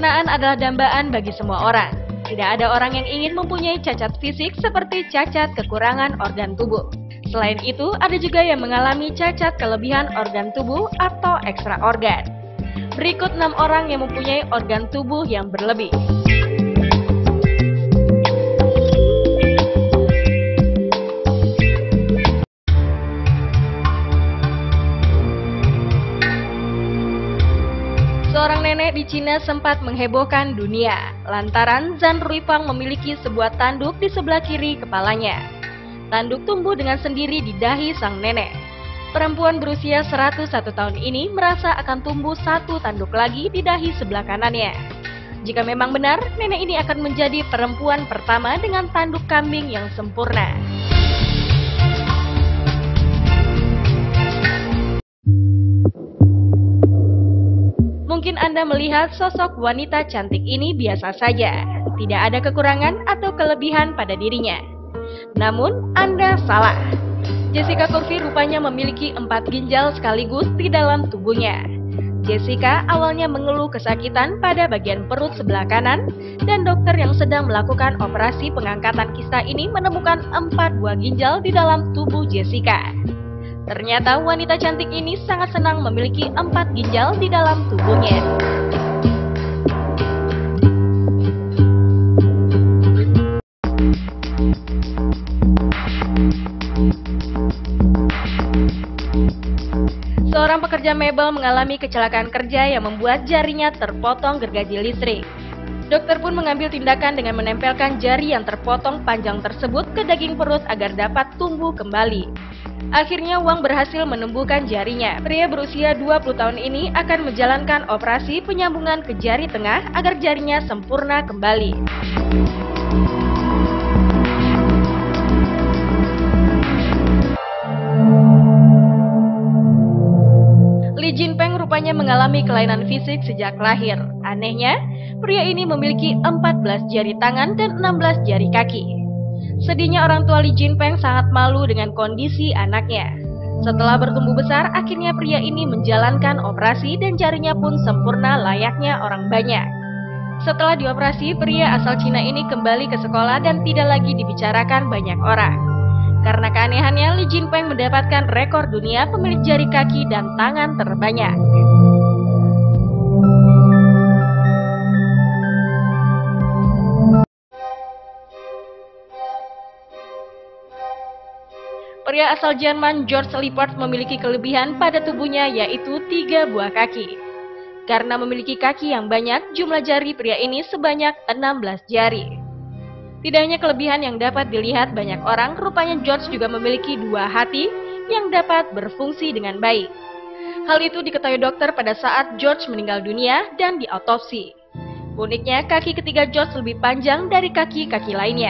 Kesempurnaan adalah dambaan bagi semua orang. Tidak ada orang yang ingin mempunyai cacat fisik seperti cacat kekurangan organ tubuh. Selain itu, ada juga yang mengalami cacat kelebihan organ tubuh atau ekstra organ. Berikut 6 orang yang mempunyai organ tubuh yang berlebih. Seorang nenek di Cina sempat menghebohkan dunia lantaran Zhan Ruifang memiliki sebuah tanduk di sebelah kiri kepalanya. Tanduk tumbuh dengan sendiri di dahi sang nenek. Perempuan berusia 101 tahun ini merasa akan tumbuh satu tanduk lagi di dahi sebelah kanannya. Jika memang benar, nenek ini akan menjadi perempuan pertama dengan tanduk kambing yang sempurna. Mungkin Anda melihat sosok wanita cantik ini biasa saja, tidak ada kekurangan atau kelebihan pada dirinya. Namun, Anda salah. Jessica Curvy rupanya memiliki 4 ginjal sekaligus di dalam tubuhnya. Jessica awalnya mengeluh kesakitan pada bagian perut sebelah kanan, dan dokter yang sedang melakukan operasi pengangkatan kista ini menemukan 4 buah ginjal di dalam tubuh Jessica. Ternyata wanita cantik ini sangat senang memiliki 4 ginjal di dalam tubuhnya. Seorang pekerja mebel mengalami kecelakaan kerja yang membuat jarinya terpotong gergaji listrik. Dokter pun mengambil tindakan dengan menempelkan jari yang terpotong panjang tersebut ke daging perut agar dapat tumbuh kembali. Akhirnya Wang berhasil menumbuhkan jarinya. Pria berusia 20 tahun ini akan menjalankan operasi penyambungan ke jari tengah agar jarinya sempurna kembali. Li Jinpeng rupanya mengalami kelainan fisik sejak lahir. Anehnya, pria ini memiliki 14 jari tangan dan 16 jari kaki. Sedihnya orang tua Li Jinpeng sangat malu dengan kondisi anaknya. Setelah bertumbuh besar, akhirnya pria ini menjalankan operasi dan jarinya pun sempurna layaknya orang banyak. Setelah dioperasi, pria asal Cina ini kembali ke sekolah dan tidak lagi dibicarakan banyak orang. Karena keanehannya, Li Jinpeng mendapatkan rekor dunia pemilik jari kaki dan tangan terbanyak. Pria asal Jerman George Lippert memiliki kelebihan pada tubuhnya yaitu 3 buah kaki. Karena memiliki kaki yang banyak, jumlah jari pria ini sebanyak 16 jari. Tidak hanya kelebihan yang dapat dilihat banyak orang, rupanya George juga memiliki 2 hati yang dapat berfungsi dengan baik. Hal itu diketahui dokter pada saat George meninggal dunia dan diautopsi. Uniknya, kaki ketiga George lebih panjang dari kaki-kaki lainnya.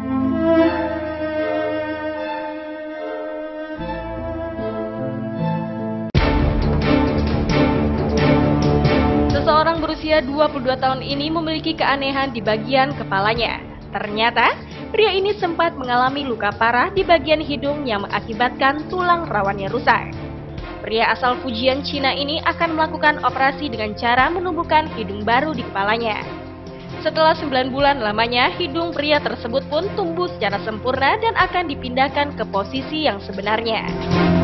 Seseorang berusia 22 tahun ini memiliki keanehan di bagian kepalanya. Ternyata, pria ini sempat mengalami luka parah di bagian hidung yang mengakibatkan tulang rawannya rusak. Pria asal Fujian, Cina ini akan melakukan operasi dengan cara menumbuhkan hidung baru di kepalanya. Setelah 9 bulan lamanya, hidung pria tersebut pun tumbuh secara sempurna dan akan dipindahkan ke posisi yang sebenarnya.